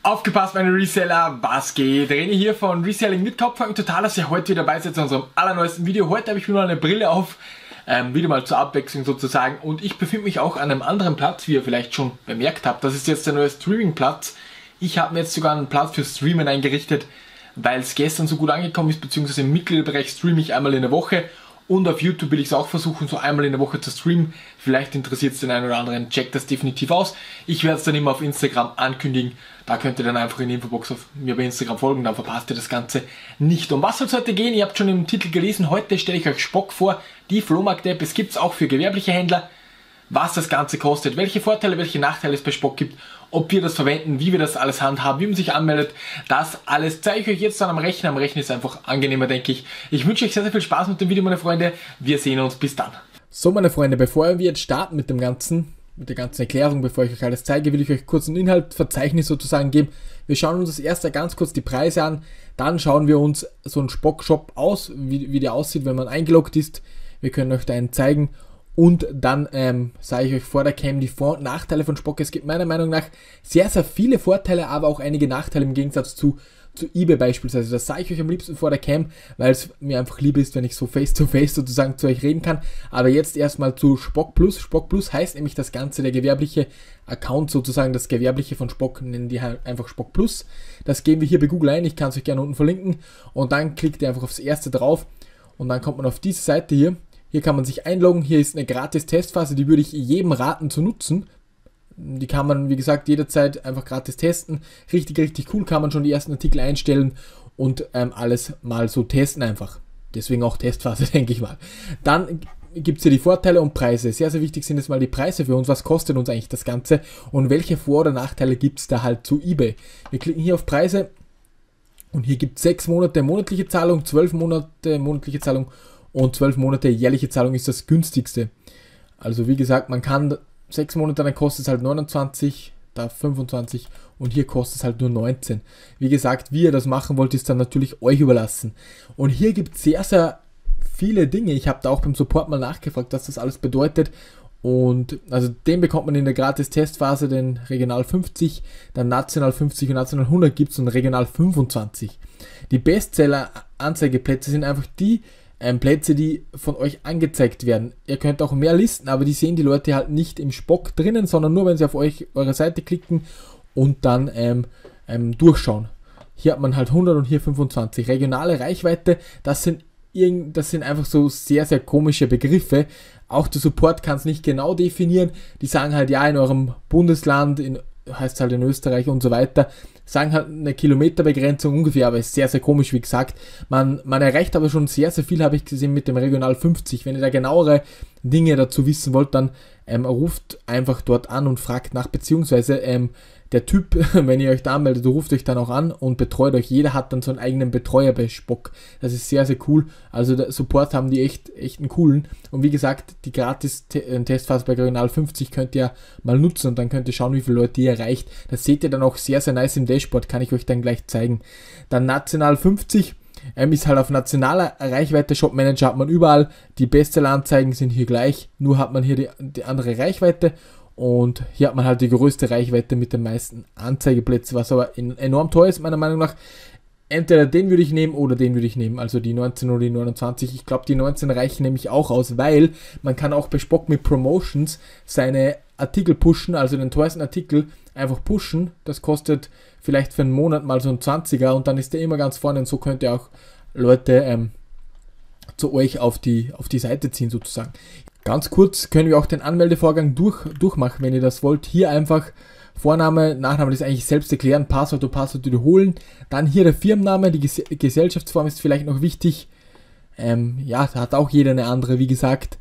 Aufgepasst, meine Reseller, was geht? René hier von Reselling mit Kopfhörer. Total, dass ihr heute wieder dabei seid zu unserem allerneuesten Video. Heute habe ich wieder mal eine Brille auf, wieder mal zur Abwechslung sozusagen. Und ich befinde mich auch an einem anderen Platz, wie ihr vielleicht schon bemerkt habt. Das ist jetzt der neue Streaming-Platz. Ich habe mir jetzt sogar einen Platz für Streamen eingerichtet, weil es gestern so gut angekommen ist, beziehungsweise im Mitgliederbereich streame ich einmal in der Woche. Und auf YouTube will ich es auch versuchen, so einmal in der Woche zu streamen. Vielleicht interessiert es den einen oder anderen, checkt das definitiv aus. Ich werde es dann immer auf Instagram ankündigen. Da könnt ihr dann einfach in die Infobox auf mir bei Instagram folgen, dann verpasst ihr das Ganze nicht. Um was soll es heute gehen? Ihr habt schon im Titel gelesen, heute stelle ich euch Spock vor, die Flohmarkt-App. Es gibt es auch für gewerbliche Händler. Was das Ganze kostet, welche Vorteile, welche Nachteile es bei Spock gibt, ob wir das verwenden, wie wir das alles handhaben, wie man sich anmeldet, das alles zeige ich euch jetzt dann am Rechner. Am Rechner ist einfach angenehmer, denke ich. Ich wünsche euch sehr, sehr viel Spaß mit dem Video, meine Freunde. Wir sehen uns, bis dann. So, meine Freunde, bevor wir jetzt starten mit der ganzen Erklärung, bevor ich euch alles zeige, will ich euch kurz ein Inhaltverzeichnis sozusagen geben. Wir schauen uns das erste ganz kurz die Preise an, dann schauen wir uns so einen Spock-Shop aus, wie der aussieht, wenn man eingeloggt ist. Wir können euch da einen zeigen. Und dann sage ich euch vor der Cam die Vor- und Nachteile von Spock. Es gibt meiner Meinung nach sehr, sehr viele Vorteile, aber auch einige Nachteile im Gegensatz zu eBay beispielsweise. Das sage ich euch am liebsten vor der Cam, weil es mir einfach lieb ist, wenn ich so face-to-face sozusagen zu euch reden kann. Aber jetzt erstmal zu Spock Plus. Spock Plus heißt nämlich das Ganze, der gewerbliche Account sozusagen, das gewerbliche von Spock, nennen die halt einfach Spock Plus. Das geben wir hier bei Google ein, ich kann es euch gerne unten verlinken. Und dann klickt ihr einfach aufs erste drauf und dann kommt man auf diese Seite hier. Hier kann man sich einloggen, hier ist eine gratis Testphase, die würde ich jedem raten zu nutzen. Die kann man, wie gesagt, jederzeit einfach gratis testen. Richtig, richtig cool, kann man schon die ersten Artikel einstellen und alles mal so testen einfach. Deswegen auch Testphase, denke ich mal. Dann gibt es hier die Vorteile und Preise. Sehr, sehr wichtig sind jetzt mal die Preise für uns. Was kostet uns eigentlich das Ganze und welche Vor- oder Nachteile gibt es da halt zu eBay? Wir klicken hier auf Preise und hier gibt es 6 Monate monatliche Zahlung, 12 Monate monatliche Zahlung und 12 Monate jährliche Zahlung ist das günstigste. Also wie gesagt, man kann 6 Monate, dann kostet es halt 29, da 25 und hier kostet es halt nur 19. Wie gesagt, wie ihr das machen wollt, ist dann natürlich euch überlassen. Und hier gibt es sehr, sehr viele Dinge. Ich habe da auch beim Support mal nachgefragt, was das alles bedeutet. Und also den bekommt man in der Gratis-Testphase, den Regional 50, dann National 50 und National 100 gibt es und Regional 25. Die Bestseller-Anzeigeplätze sind einfach die Plätze, die von euch angezeigt werden. Ihr könnt auch mehr listen, aber die sehen die Leute halt nicht im Spock drinnen, sondern nur, wenn sie auf eure Seite klicken und dann durchschauen. Hier hat man halt 100 und hier 25. Regionale Reichweite, das sind einfach so sehr, sehr komische Begriffe. Auch der Support kann es nicht genau definieren. Die sagen halt, ja, in eurem Bundesland, heißt halt in Österreich und so weiter, sagen halt eine Kilometerbegrenzung ungefähr, aber ist sehr, sehr komisch, wie gesagt. Man erreicht aber schon sehr, sehr viel, habe ich gesehen, mit dem Regional 50. Wenn ihr da genauere Dinge dazu wissen wollt, dann ruft einfach dort an und fragt nach, beziehungsweise der Typ, wenn ihr euch da anmeldet, ruft euch dann auch an und betreut euch. Jeder hat dann so einen eigenen Betreuer bei Spock. Das ist sehr, sehr cool. Also der Support haben die echt einen coolen. Und wie gesagt, die gratis Testphase bei Regional 50 könnt ihr mal nutzen und dann könnt ihr schauen, wie viele Leute ihr erreicht. Das seht ihr dann auch sehr, sehr nice im Dashboard, kann ich euch dann gleich zeigen. Dann National 50 ist halt auf nationaler Reichweite. Shop Manager hat man überall. Die Bestselleranzeigen sind hier gleich, nur hat man hier die andere Reichweite. Und hier hat man halt die größte Reichweite mit den meisten Anzeigeplätzen, was aber enorm teuer ist, meiner Meinung nach. Entweder den würde ich nehmen oder den würde ich nehmen, also die 19 oder die 29. Ich glaube, die 19 reichen nämlich auch aus, weil man kann auch bei Spock mit Promotions seine Artikel pushen, also den teuersten Artikel einfach pushen. Das kostet vielleicht für einen Monat mal so ein 20er und dann ist der immer ganz vorne und so könnt ihr auch Leute zu euch auf die Seite ziehen sozusagen. Ganz kurz können wir auch den Anmeldevorgang durchmachen, wenn ihr das wollt. Hier einfach Vorname, Nachname, das ist eigentlich selbst erklären, Passwort wiederholen. Dann hier der Firmenname, die Gesellschaftsform ist vielleicht noch wichtig. Ja, da hat auch jeder eine andere, wie gesagt.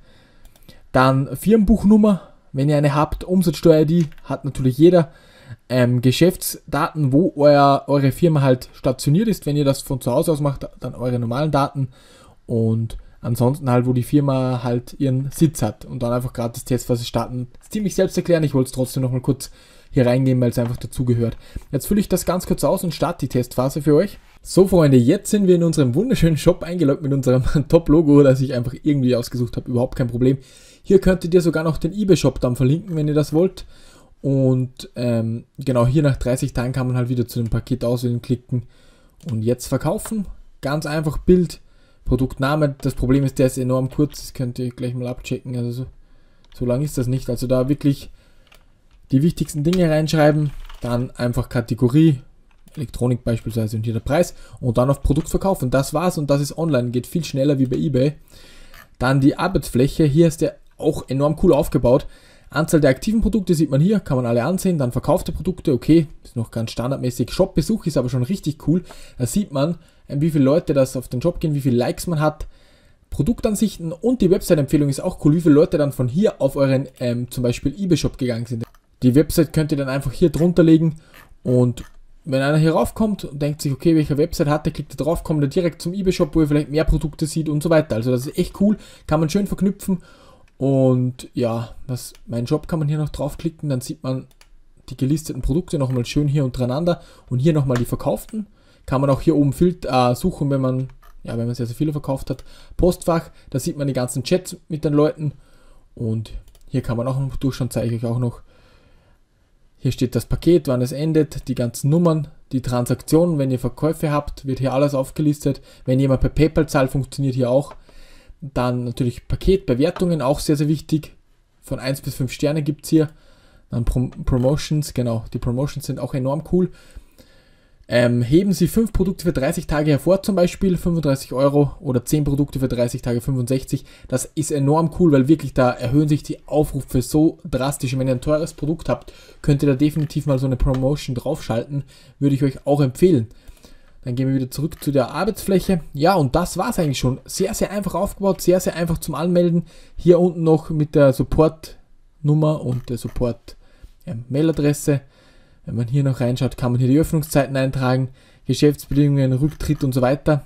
Dann Firmenbuchnummer, wenn ihr eine habt. Umsatzsteuer-ID hat natürlich jeder. Geschäftsdaten, wo eure Firma halt stationiert ist. Wenn ihr das von zu Hause aus macht, dann eure normalen Daten. Und ansonsten halt, wo die Firma halt ihren Sitz hat und dann einfach gratis Testphase starten. Das ist ziemlich selbst erklären, ich wollte es trotzdem noch mal kurz hier reingehen, weil es einfach dazugehört. Jetzt fülle ich das ganz kurz aus und starte die Testphase für euch. So Freunde, jetzt sind wir in unserem wunderschönen Shop eingeloggt mit unserem Top-Logo, das ich einfach irgendwie ausgesucht habe, überhaupt kein Problem. Hier könntet ihr sogar noch den eBay-Shop dann verlinken, wenn ihr das wollt. Und genau hier nach 30 Tagen kann man halt wieder zu dem Paket auswählen, klicken und jetzt verkaufen. Ganz einfach Bild, Produktname. Das Problem ist, der ist enorm kurz, das könnt ihr gleich mal abchecken. Also so lang ist das nicht. Also da wirklich die wichtigsten Dinge reinschreiben, dann einfach Kategorie, Elektronik beispielsweise und hier der Preis und dann auf Produkt verkaufen. Das war's und das ist online, geht viel schneller wie bei eBay. Dann die Arbeitsfläche, hier ist der auch enorm cool aufgebaut. Anzahl der aktiven Produkte sieht man hier, kann man alle ansehen. Dann verkaufte Produkte, okay, ist noch ganz standardmäßig. Shop-Besuch ist aber schon richtig cool. Da sieht man, wie viele Leute das auf den Job gehen, wie viele Likes man hat. Produktansichten und die Website-Empfehlung ist auch cool, wie viele Leute dann von hier auf euren zum Beispiel eBay-Shop gegangen sind. Die Website könnt ihr dann einfach hier drunter legen und wenn einer hier raufkommt und denkt sich, okay, welche Website hat der, klickt er drauf, kommt er direkt zum eBay-Shop, wo er vielleicht mehr Produkte sieht und so weiter. Also das ist echt cool, kann man schön verknüpfen. Und ja, mein Shop kann man hier noch draufklicken, dann sieht man die gelisteten Produkte nochmal schön hier untereinander und hier nochmal die verkauften. Kann man auch hier oben suchen, wenn man sehr, sehr viele verkauft hat. Postfach, da sieht man die ganzen Chats mit den Leuten und hier kann man auch noch durchschauen, zeige ich euch auch noch. Hier steht das Paket, wann es endet, die ganzen Nummern, die Transaktionen, wenn ihr Verkäufe habt, wird hier alles aufgelistet. Wenn jemand per PayPal zahlt, funktioniert hier auch. Dann natürlich Paketbewertungen, auch sehr, sehr wichtig. Von 1 bis 5 Sterne gibt es hier. Dann Promotions, genau, die Promotions sind auch enorm cool. Heben Sie 5 Produkte für 30 Tage hervor, zum Beispiel 35 € oder 10 Produkte für 30 Tage 65. Das ist enorm cool, weil wirklich da erhöhen sich die Aufrufe so drastisch. Und wenn ihr ein teures Produkt habt, könnt ihr da definitiv mal so eine Promotion draufschalten. Würde ich euch auch empfehlen. Dann gehen wir wieder zurück zu der Arbeitsfläche. Ja, und das war es eigentlich schon. Sehr, sehr einfach aufgebaut, sehr, sehr einfach zum Anmelden. Hier unten noch mit der Support-Nummer und der Support-Mailadresse. Wenn man hier noch reinschaut, kann man hier die Öffnungszeiten eintragen, Geschäftsbedingungen, Rücktritt und so weiter.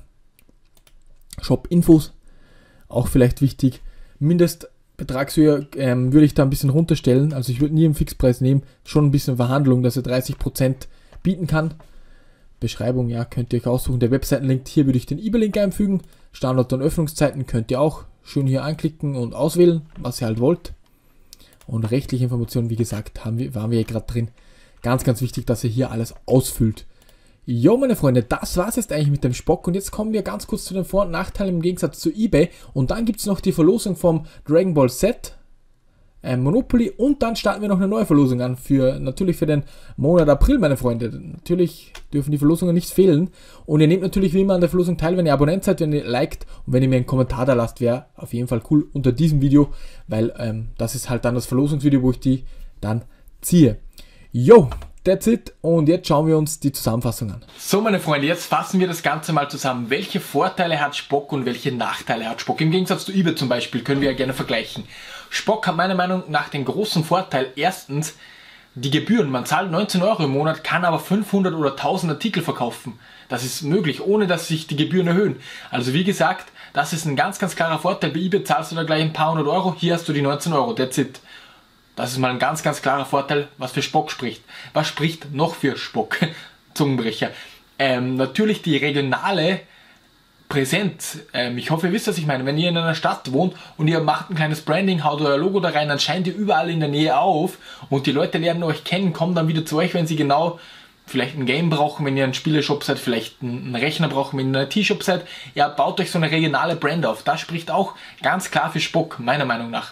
Shop-Infos, auch vielleicht wichtig. Mindestbetragshöhe würde ich da ein bisschen runterstellen. Also ich würde nie einen Fixpreis nehmen, schon ein bisschen Verhandlung, dass er 30% bieten kann. Beschreibung, ja, könnt ihr euch aussuchen. Der Webseitenlink, hier würde ich den eBay-Link einfügen. Standort und Öffnungszeiten könnt ihr auch schön hier anklicken und auswählen, was ihr halt wollt. Und rechtliche Informationen, wie gesagt, waren wir hier gerade drin. Ganz, ganz wichtig, dass ihr hier alles ausfüllt. Jo, meine Freunde, das war es jetzt eigentlich mit dem Spock. Und jetzt kommen wir ganz kurz zu den Vor- und Nachteilen im Gegensatz zu eBay. Und dann gibt es noch die Verlosung vom Dragon Ball Z Monopoly. Und dann starten wir noch eine neue Verlosung an. Natürlich für den Monat April, meine Freunde. Natürlich dürfen die Verlosungen nicht fehlen. Und ihr nehmt natürlich wie immer an der Verlosung teil, wenn ihr Abonnent seid, wenn ihr liked. Und wenn ihr mir einen Kommentar da lasst, wäre auf jeden Fall cool unter diesem Video. Weil das ist halt dann das Verlosungsvideo, wo ich die dann ziehe. Jo, that's it. Und jetzt schauen wir uns die Zusammenfassung an. So, meine Freunde, jetzt fassen wir das Ganze mal zusammen. Welche Vorteile hat Spock und welche Nachteile hat Spock? Im Gegensatz zu eBay zum Beispiel können wir ja gerne vergleichen. Spock hat meiner Meinung nach den großen Vorteil, erstens die Gebühren. Man zahlt 19 € im Monat, kann aber 500 oder 1000 Artikel verkaufen. Das ist möglich, ohne dass sich die Gebühren erhöhen. Also wie gesagt, das ist ein ganz, ganz klarer Vorteil. Bei eBay zahlst du da gleich ein paar hundert Euro, hier hast du die 19 €, that's it. Das ist mal ein ganz, ganz klarer Vorteil, was für Spock spricht. Was spricht noch für Spock? Zungenbrecher. Natürlich die regionale Präsenz. Ich hoffe, ihr wisst, was ich meine. Wenn ihr in einer Stadt wohnt und ihr macht ein kleines Branding, haut euer Logo da rein, dann scheint ihr überall in der Nähe auf und die Leute lernen euch kennen, kommen dann wieder zu euch, wenn sie genau vielleicht ein Game brauchen, wenn ihr ein Spieleshop seid, vielleicht einen Rechner brauchen, wenn ihr ein IT-Shop seid. Ja, baut euch so eine regionale Brand auf. Das spricht auch ganz klar für Spock, meiner Meinung nach.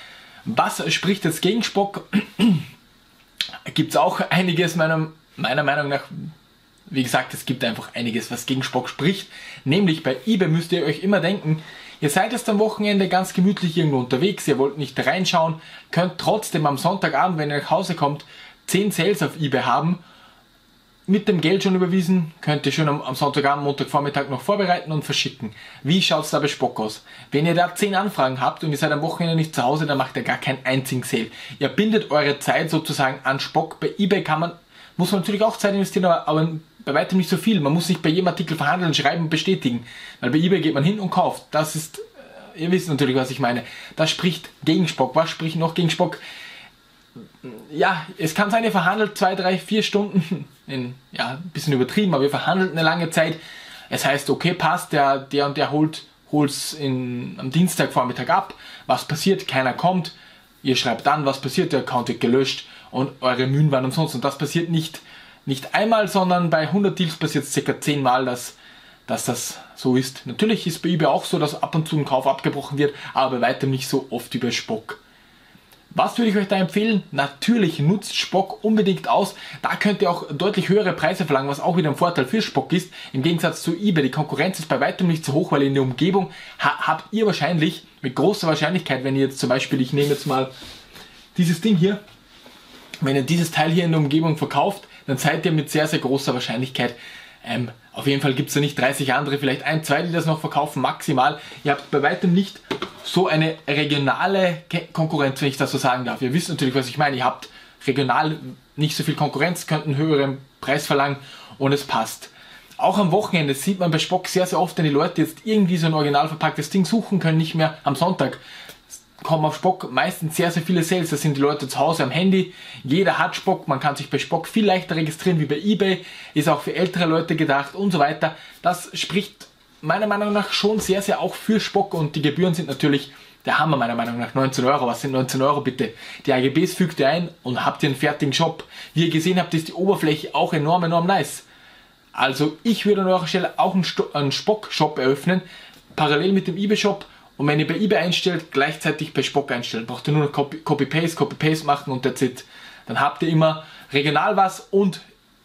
Was spricht jetzt gegen Spock? Gibt es auch einiges meiner Meinung nach. Wie gesagt, es gibt einfach einiges, was gegen Spock spricht. Nämlich bei eBay müsst ihr euch immer denken, ihr seid jetzt am Wochenende ganz gemütlich irgendwo unterwegs, ihr wollt nicht reinschauen, könnt trotzdem am Sonntagabend, wenn ihr nach Hause kommt, 10 Sales auf eBay haben. Mit dem Geld schon überwiesen, könnt ihr schön am Sonntagabend, Montagvormittag noch vorbereiten und verschicken. Wie schaut es da bei Spock aus? Wenn ihr da 10 Anfragen habt und ihr seid am Wochenende nicht zu Hause, dann macht ihr gar keinen einzigen Sale. Ihr bindet eure Zeit sozusagen an Spock. Bei eBay muss man natürlich auch Zeit investieren, aber bei weitem nicht so viel. Man muss nicht bei jedem Artikel verhandeln, schreiben und bestätigen. Weil bei eBay geht man hin und kauft. Das ist, ihr wisst natürlich, was ich meine. Das spricht gegen Spock. Was spricht noch gegen Spock? Ja, es kann sein, ihr verhandelt 2, 3, 4 Stunden, ein bisschen übertrieben, aber ihr verhandelt eine lange Zeit. Es heißt, okay, passt, der und der holt's am Dienstagvormittag ab. Was passiert? Keiner kommt. Ihr schreibt dann, was passiert? Der Account wird gelöscht und eure Mühen waren umsonst. Und das passiert nicht einmal, sondern bei 100 Deals passiert es ca. 10 Mal, dass das so ist. Natürlich ist bei eBay auch so, dass ab und zu ein Kauf abgebrochen wird, aber bei weitem nicht so oft wie bei Spock. Was würde ich euch da empfehlen? Natürlich nutzt Spock unbedingt aus. Da könnt ihr auch deutlich höhere Preise verlangen, was auch wieder ein Vorteil für Spock ist. Im Gegensatz zu eBay, die Konkurrenz ist bei weitem nicht so hoch, weil in der Umgebung habt ihr wahrscheinlich mit großer Wahrscheinlichkeit, wenn ihr jetzt zum Beispiel, ich nehme jetzt mal dieses Ding hier, wenn ihr dieses Teil hier in der Umgebung verkauft, dann seid ihr mit sehr, sehr großer Wahrscheinlichkeit, auf jeden Fall gibt es da nicht 30 andere, vielleicht 1, 2, die das noch verkaufen, maximal. Ihr habt bei weitem nicht so eine regionale Konkurrenz, wenn ich das so sagen darf. Ihr wisst natürlich, was ich meine. Ihr habt regional nicht so viel Konkurrenz, könnt einen höheren Preis verlangen und es passt. Auch am Wochenende sieht man bei Spock sehr, sehr oft, wenn die Leute jetzt irgendwie so ein original verpacktes Ding suchen können, nicht mehr am Sonntag, kommen auf Spock meistens sehr, sehr viele Sales. Das sind die Leute zu Hause am Handy. Jeder hat Spock. Man kann sich bei Spock viel leichter registrieren wie bei eBay. Ist auch für ältere Leute gedacht und so weiter. Das spricht meiner Meinung nach schon sehr, sehr auch für Spock. Und die Gebühren sind natürlich der Hammer meiner Meinung nach. 19 Euro. Was sind 19 Euro bitte? Die AGBs fügt ihr ein und habt ihr einen fertigen Shop. Wie ihr gesehen habt, ist die Oberfläche auch enorm, enorm nice. Also ich würde an eurer Stelle auch einen Spock-Shop eröffnen. Parallel mit dem eBay-Shop. Und wenn ihr bei eBay einstellt, gleichzeitig bei Spock einstellen. Braucht ihr nur noch Copy-Paste machen und that's it. Dann habt ihr immer regional was und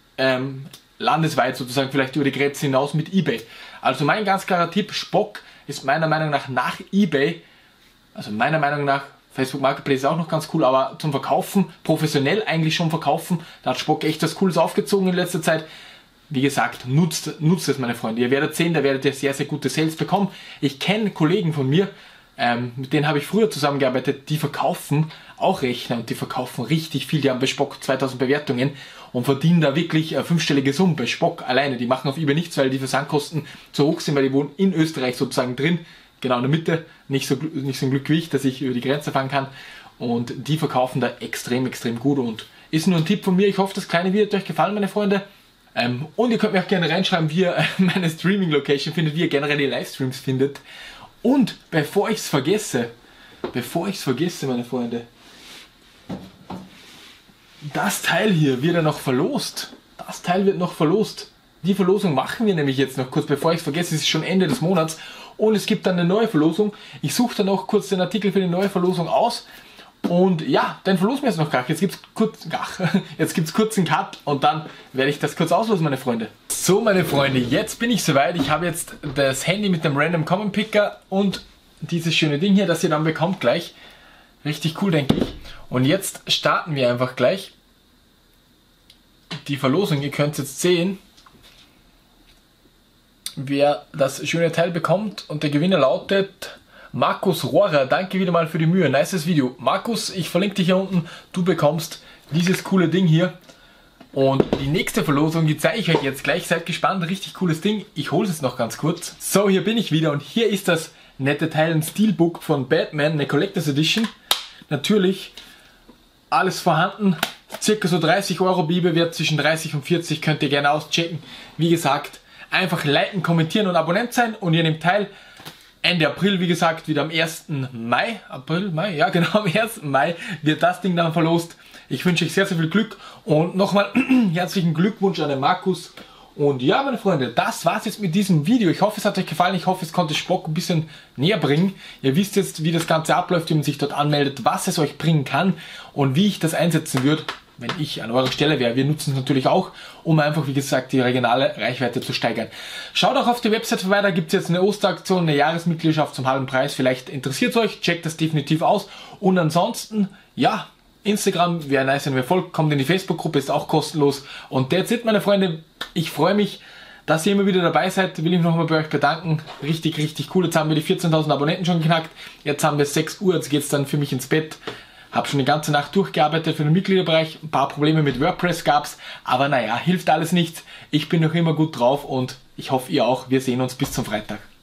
landesweit sozusagen vielleicht über die Grenze hinaus mit eBay. Also mein ganz klarer Tipp, Spock ist meiner Meinung nach eBay, also meiner Meinung nach, Facebook Marketplace ist auch noch ganz cool, aber zum Verkaufen, professionell eigentlich schon verkaufen, da hat Spock echt was Cooles aufgezogen in letzter Zeit. Wie gesagt, nutzt es, meine Freunde. Ihr werdet sehen, da werdet ihr sehr, sehr gute Sales bekommen. Ich kenne Kollegen von mir, mit denen habe ich früher zusammengearbeitet, die verkaufen auch Rechner und die verkaufen richtig viel. Die haben bei Spock 2000 Bewertungen und verdienen da wirklich fünfstellige Summen bei Spock alleine. Die machen auf eBay nichts, weil die Versandkosten zu hoch sind, weil die wohnen in Österreich sozusagen drin, genau in der Mitte. Nicht so ein Glück wie ich, dass ich über die Grenze fahren kann. Und die verkaufen da extrem, extrem gut. Und ist nur ein Tipp von mir. Ich hoffe, das kleine Video hat euch gefallen, meine Freunde. Und ihr könnt mir auch gerne reinschreiben, wie ihr meine Streaming-Location findet, wie ihr generell die Livestreams findet. Und bevor ich es vergesse, meine Freunde, das Teil hier wird ja noch verlost. Das Teil wird noch verlost. Die Verlosung machen wir nämlich jetzt noch kurz, bevor ich es vergesse. Es ist schon Ende des Monats und es gibt dann eine neue Verlosung. Ich suche dann noch kurz den Artikel für die neue Verlosung aus. Und ja, dann verlosen wir jetzt noch gar. Jetzt gibt's kurz einen Cut und dann werde ich das kurz auslosen, meine Freunde. So, meine Freunde, jetzt bin ich soweit. Ich habe jetzt das Handy mit dem Random Common Picker und dieses schöne Ding hier, das ihr dann bekommt gleich. Richtig cool, denke ich. Und jetzt starten wir einfach gleich die Verlosung. Ihr könnt jetzt sehen, wer das schöne Teil bekommt. Und der Gewinner lautet Markus Rohrer. Danke wieder mal für die Mühe. Nices Video. Markus, ich verlinke dich hier unten. Du bekommst dieses coole Ding hier. Und die nächste Verlosung, die zeige ich euch jetzt gleich. Seid gespannt. Richtig cooles Ding. Ich hole es noch ganz kurz. So, hier bin ich wieder. Und hier ist das nette Teil, ein Steelbook von Batman, eine Collectors Edition. Natürlich alles vorhanden. Circa so 30 Euro, Bibelwert zwischen 30 und 40. Könnt ihr gerne auschecken. Wie gesagt, einfach liken, kommentieren und Abonnent sein. Und ihr nehmt teil. Ende April, wie gesagt, wieder am 1. Mai, ja genau, am 1. Mai wird das Ding dann verlost. Ich wünsche euch sehr, sehr viel Glück und nochmal herzlichen Glückwunsch an den Markus. Und ja, meine Freunde, das war's jetzt mit diesem Video. Ich hoffe, es hat euch gefallen. Ich hoffe, es konnte Spock ein bisschen näher bringen. Ihr wisst jetzt, wie das Ganze abläuft, wie man sich dort anmeldet, was es euch bringen kann und wie ich das einsetzen würde, wenn ich an eurer Stelle wäre. Wir nutzen es natürlich auch, um einfach, wie gesagt, die regionale Reichweite zu steigern. Schaut auch auf die Website vorbei, da gibt es jetzt eine Osteraktion, eine Jahresmitgliedschaft zum halben Preis. Vielleicht interessiert es euch, checkt das definitiv aus. Und ansonsten, ja, Instagram wäre nice, wenn ihr folgt, kommt in die Facebook-Gruppe, ist auch kostenlos. Und that's it, meine Freunde. Ich freue mich, dass ihr immer wieder dabei seid. Will ich mich nochmal bei euch bedanken. Richtig, richtig cool. Jetzt haben wir die 14.000 Abonnenten schon geknackt. Jetzt haben wir 6 Uhr, jetzt geht es dann für mich ins Bett. Habe schon die ganze Nacht durchgearbeitet für den Mitgliederbereich. Ein paar Probleme mit WordPress gab's, aber naja, hilft alles nichts. Ich bin noch immer gut drauf und ich hoffe, ihr auch. Wir sehen uns bis zum Freitag.